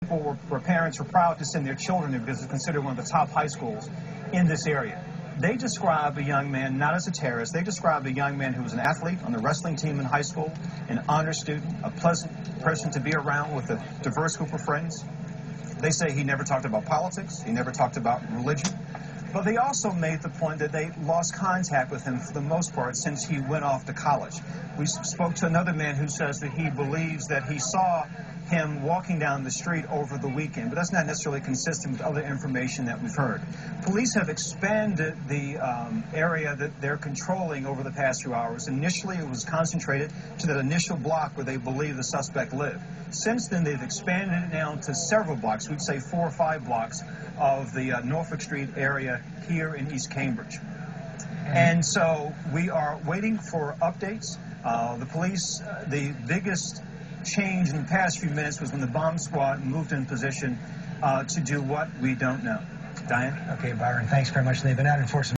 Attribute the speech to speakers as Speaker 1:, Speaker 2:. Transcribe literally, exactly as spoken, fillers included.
Speaker 1: People were, where parents were proud to send their children to because it's considered one of the top high schools in this area. They describe a young man not as a terrorist. They described a young man who was an athlete on the wrestling team in high school, an honor student, a pleasant person to be around with a diverse group of friends. They say he never talked about politics. He never talked about religion. But they also made the point that they lost contact with him for the most part since he went off to college. We spoke to another man who says that he believes that he saw him walking down the street over the weekend, but that's not necessarily consistent with other information that we've heard. Police have expanded the um, area that they're controlling over the past few hours. Initially, it was concentrated to that initial block where they believe the suspect lived. Since then, they've expanded it now to several blocks, we'd say four or five blocks of the uh, Norfolk Street area here in East Cambridge. And so we are waiting for updates. Uh, the police, uh, the biggest change in the past few minutes was when the bomb squad moved in position uh, to do what we don't know. Diane?
Speaker 2: Okay, Byron, thanks very much. They've been out enforcing